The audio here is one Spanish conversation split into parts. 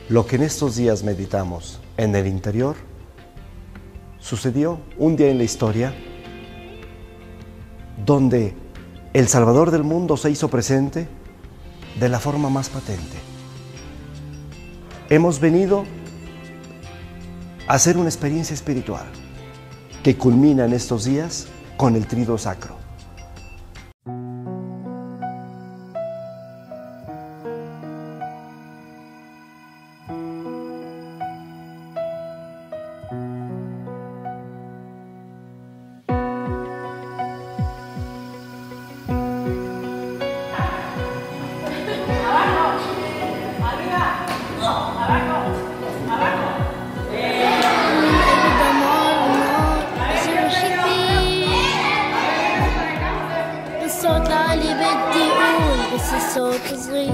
Lo que en estos días meditamos en el interior sucedió un día en la historia donde el Salvador del mundo se hizo presente de la forma más patente. Hemos venido a hacer una experiencia espiritual que culmina en estos días con el Triduo Sacro. الصوت عالي بدي أقول بس الصوت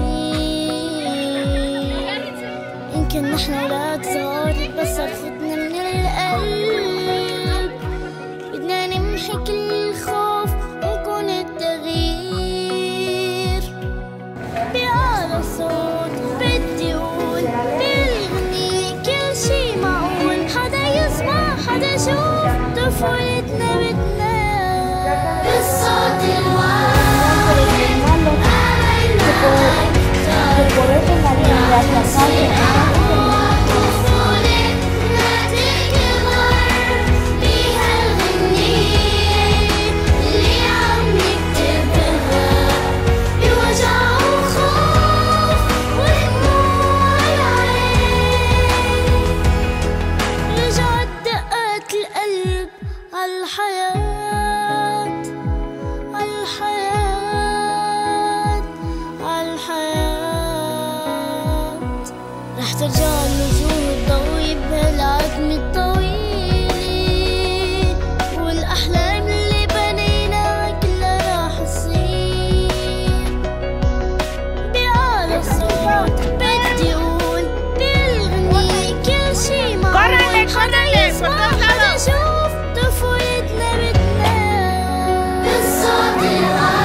صغير. يمكن نحن ولاد صغار بس صرفتنا من القلب. بدنا نمحي كل الخوف ونكون التغيير. بأعلى صوت بدي أقول بالغنية كل شي معقول. حدا يسمع حدا يشوف طفولتنا بتنام بالصوت الواحد. رح ترجع الوجوه الضوية بهالعزم الطويل. والأحلام اللي بنيناها كلها رح تصير. بأعلى صوت بدي أقول بالغنية كل شي معقول. حدا يسمع حدا يشوف طفولتنا بتنام بالصوت الواحد.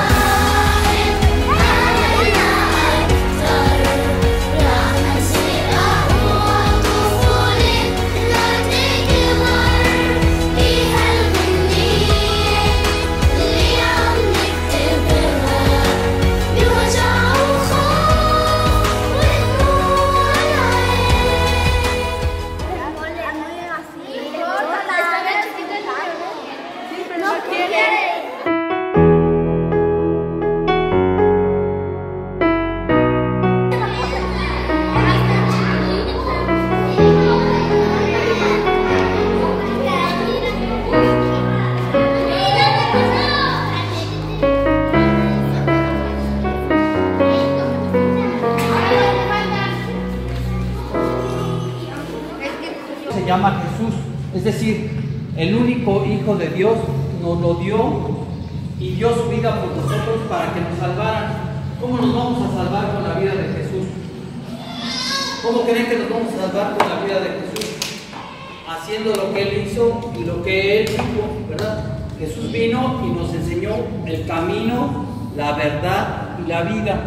Se llama Jesús, es decir, el único Hijo de Dios nos lo dio y dio su vida por nosotros para que nos salvaran. ¿Cómo nos vamos a salvar con la vida de Jesús? ¿Cómo creen que nos vamos a salvar con la vida de Jesús? Haciendo lo que Él hizo y lo que Él dijo, ¿verdad? Jesús vino y nos enseñó el camino, la verdad y la vida.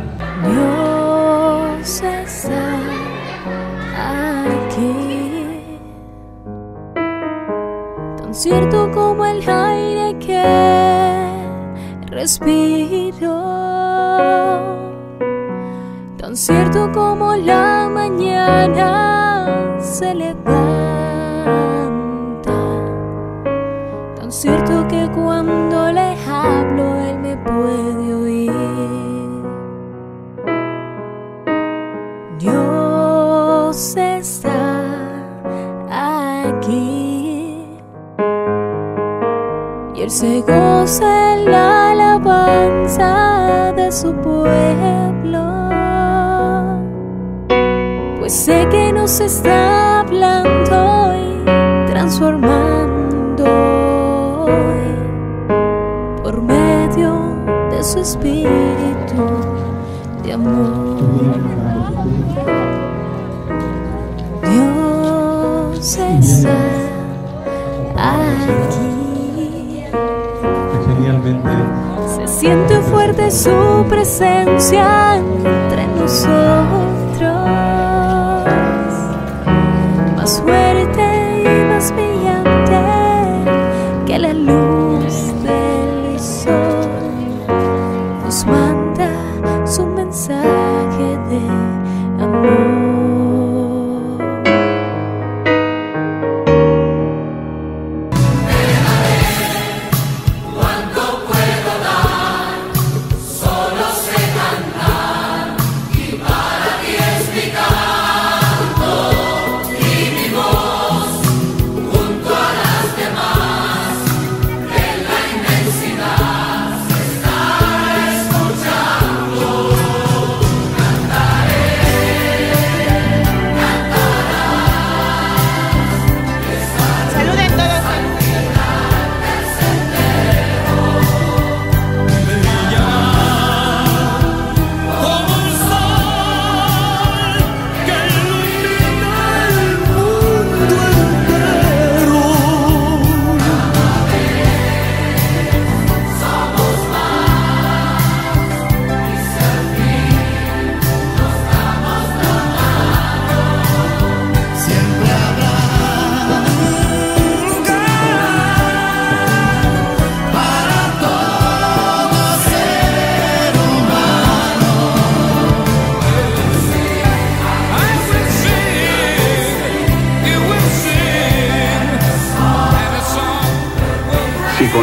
Dios está aquí, tan cierto como el aire que respiro, tan cierto como la mañana se levanta, tan cierto que cuando le hablo Él me puede oír. Dios está aquí y Él se goza en la alabanza de su pueblo, pues sé que nos está hablando y transformando hoy por medio de su espíritu de amor. Dios está aquí. Se siente fuerte su presencia entre nosotros.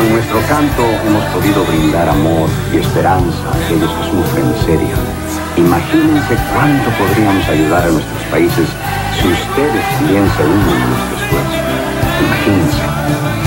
con nuestro canto hemos podido brindar amor y esperanza a aquellos que sufren miseria, imagínense cuánto podríamos ayudar a nuestros países si ustedes también se unen a nuestro esfuerzo. Imagínense.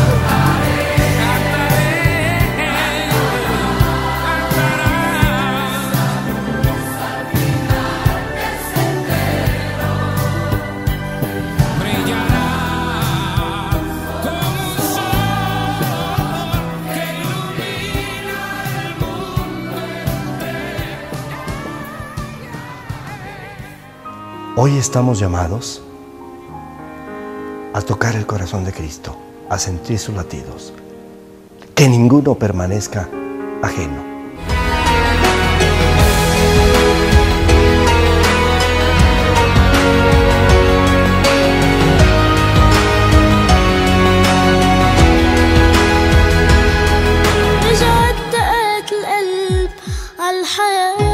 Hoy estamos llamados a tocar el corazón de Cristo, a sentir sus latidos, que ninguno permanezca ajeno. رجعت دقات القلب عالحياة